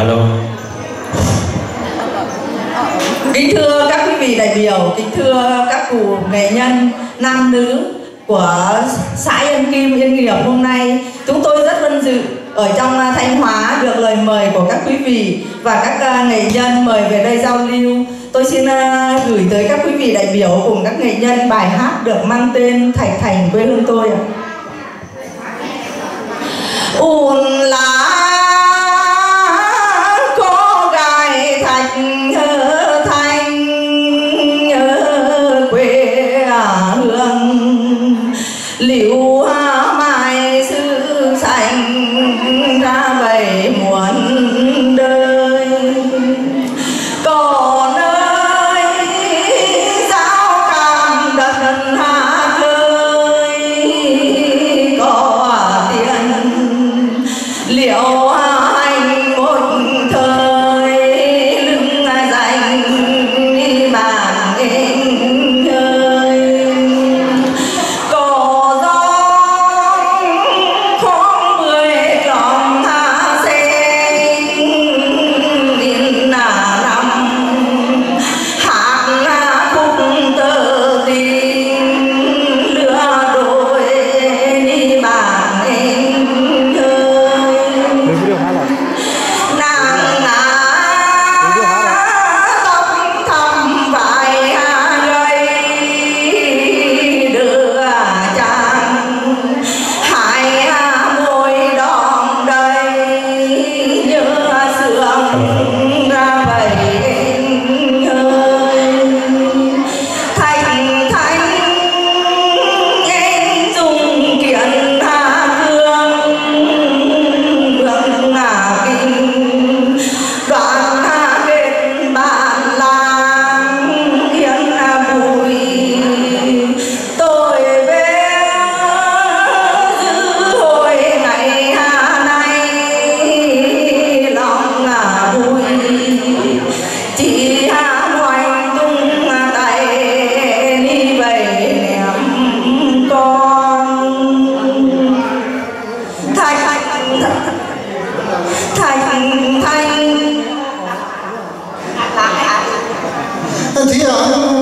Alo. Kính thưa các quý vị đại biểu, kính thưa các cụ nghệ nhân nam nữ của xã Yên Kim, Yên Nghiệp, hôm nay chúng tôi rất vinh dự ở trong Thanh Hóa được lời mời của các quý vị và các nghệ nhân mời về đây giao lưu. Tôi xin gửi tới các quý vị đại biểu cùng các nghệ nhân bài hát được mang tên Thạch Thành quê hương tôi ạ. Ùn lá cô gái Thạch Thành quê hương liễu mai sư sanh ra vậy muôn đời. Còn ơi sao càng đất hà khơi có tiền liệu hành một thời lưng dành bàn nghênh ơi. Có gió không mười lòng hạ sen in năm hát khúc tơ tình lửa đôi đi bàn nghênh ơi. Nàng tóc thầm vải gầy đưa chàng hai môi đòn đầy nhớ sương ra vậy ơi. Thành Thành em dùng kiện cương kinh đoạn kết bạn làng yên bùi. Tôi về giữ hồi ngày nay lòng vui chỉ hoành tung tay đi vậy ném con. Thành Thành thiêng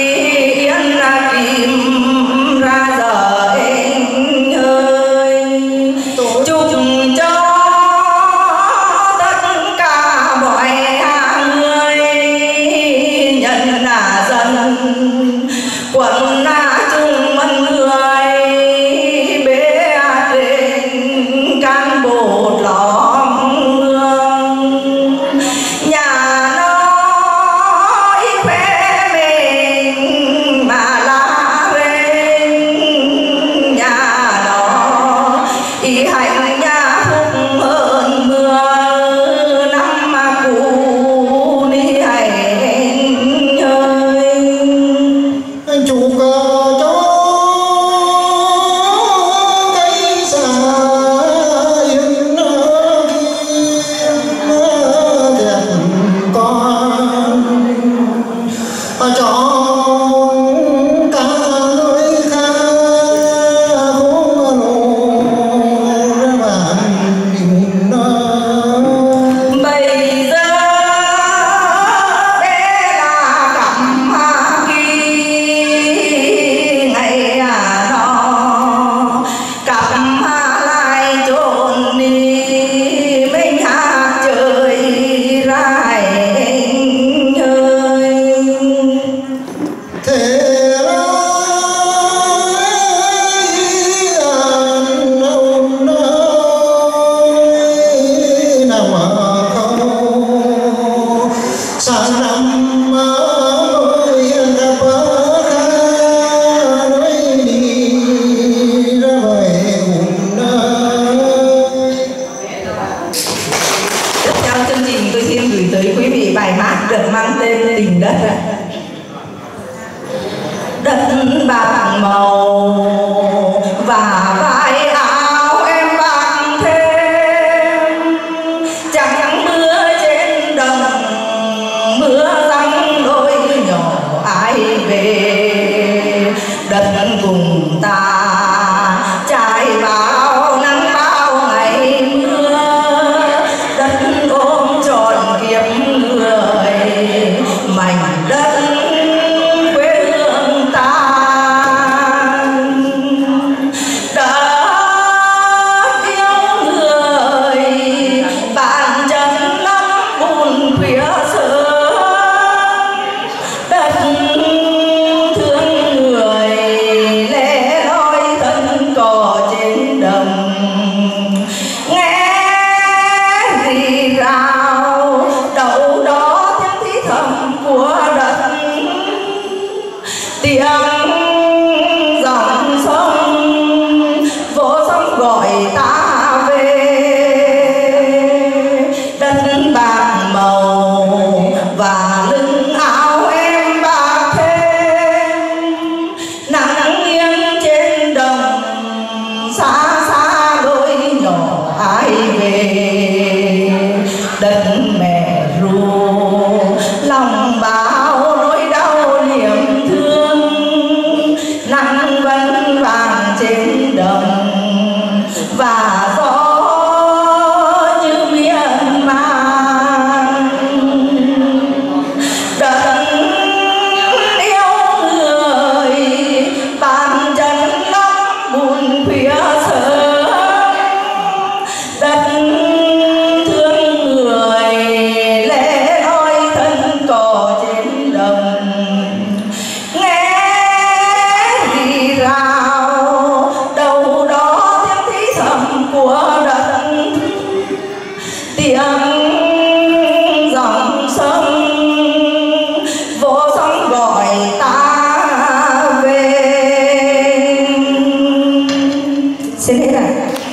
Kim ra giờ anh ơi. xa xa đôi nhỏ ai về đất mẹ ru lòng bao nỗi đau niềm thương nắng vẫn vàng trên đồng và gió như miên man đất yêu người bàn chân nắng buồn khuya sớm đất thương người lẽ loi thân cò trên đồng nghe rì rào đâu đó tiếng tí thầm của đất tiếng dòng sông vô sóng gọi ta về. Xin hết rồi.